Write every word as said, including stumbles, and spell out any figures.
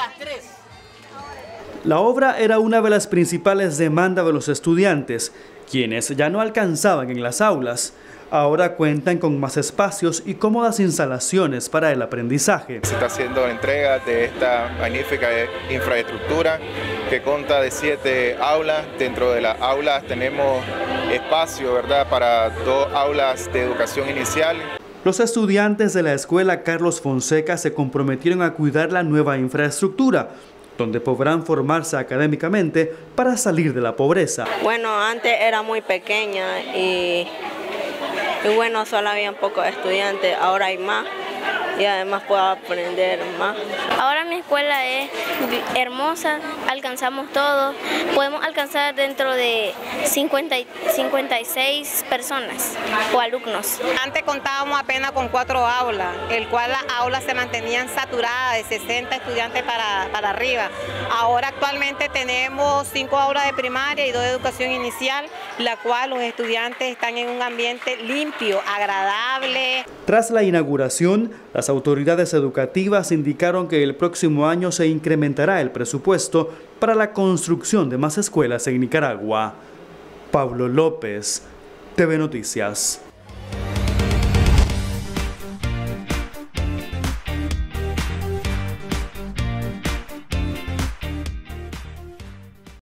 La obra era una de las principales demandas de los estudiantes, quienes ya no alcanzaban en las aulas. Ahora cuentan con más espacios y cómodas instalaciones para el aprendizaje. Se está haciendo la entrega de esta magnífica infraestructura que consta de siete aulas. Dentro de las aulas tenemos espacio, ¿verdad?, para dos aulas de educación inicial. Los estudiantes de la escuela Carlos Fonseca se comprometieron a cuidar la nueva infraestructura, donde podrán formarse académicamente para salir de la pobreza. Bueno, antes era muy pequeña y, y bueno, solo había pocos estudiantes, ahora hay más y además puedo aprender más. Ahora mi escuela es hermosa, alcanzamos todo, podemos alcanzar dentro de cincuenta, cincuenta y seis personas o alumnos. Antes contábamos apenas con cuatro aulas, el cual las aulas se mantenían saturadas de sesenta estudiantes para, para arriba. Ahora actualmente tenemos cinco aulas de primaria y dos de educación inicial, la cual los estudiantes están en un ambiente limpio, agradable. Tras la inauguración, las autoridades educativas indicaron que el próximo año se incrementará el presupuesto para la construcción de más escuelas en Nicaragua. Pablo López, T V Noticias.